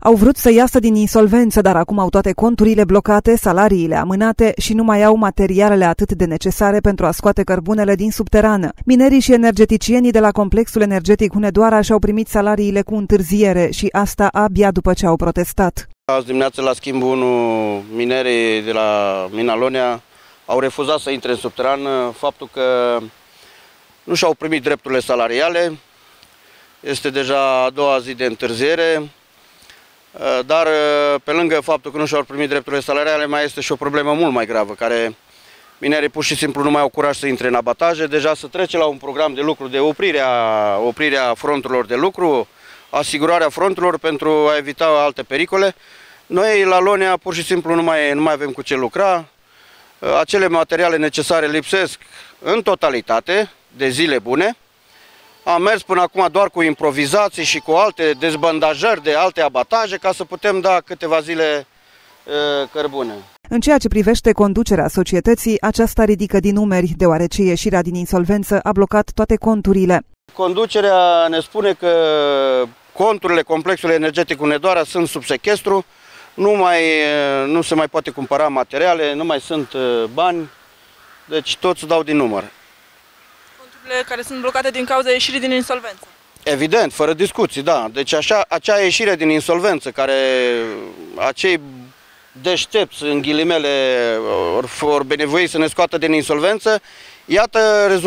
Au vrut să iasă din insolvență, dar acum au toate conturile blocate, salariile amânate și nu mai au materialele atât de necesare pentru a scoate cărbunele din subterană. Minerii și energeticienii de la complexul energetic Hunedoara și-au primit salariile cu întârziere și asta abia după ce au protestat. Azi dimineață la schimbul 1, minerii de la Mina Lonea au refuzat să intre în subteran, faptul că nu și-au primit drepturile salariale. Este deja a doua zi de întârziere, dar pe lângă faptul că nu și-au primit drepturile salariale, mai este și o problemă mult mai gravă, care minerii pur și simplu nu mai au curaj să intre în abataje. Deja se trece la un program de lucru de oprirea fronturilor de lucru, asigurarea fronturilor pentru a evita alte pericole. Noi la Lonea pur și simplu nu mai avem cu ce lucra. Acele materiale necesare lipsesc în totalitate de zile bune. Am mers până acum doar cu improvizații și cu alte dezbandajări de alte abataje ca să putem da câteva zile cărbune. În ceea ce privește conducerea societății, aceasta ridică din numeri, deoarece ieșirea din insolvență a blocat toate conturile. Conducerea ne spune că conturile complexului energetic Hunedoara sunt sub sechestru, nu se mai poate cumpăra materiale, nu mai sunt bani, deci toți dau din număr. Conturile care sunt blocate din cauza ieșirii din insolvență? Evident, fără discuții, da. Deci acea ieșire din insolvență, care acei deștepți, în ghilimele, ori benevoi să ne scoată din insolvență, iată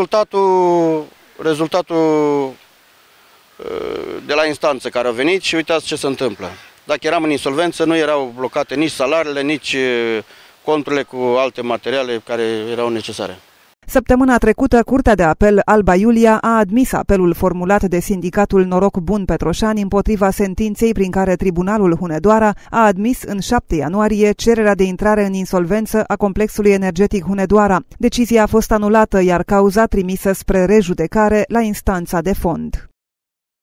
rezultatul de la instanță care a venit și uitați ce se întâmplă. Dacă eram în insolvență, nu erau blocate nici salariile, nici conturile cu alte materiale care erau necesare. Săptămâna trecută, Curtea de Apel Alba Iulia a admis apelul formulat de sindicatul Noroc Bun Petroșani împotriva sentinței prin care Tribunalul Hunedoara a admis în 7 ianuarie cererea de intrare în insolvență a complexului energetic Hunedoara. Decizia a fost anulată, iar cauza trimisă spre rejudecare la instanța de fond.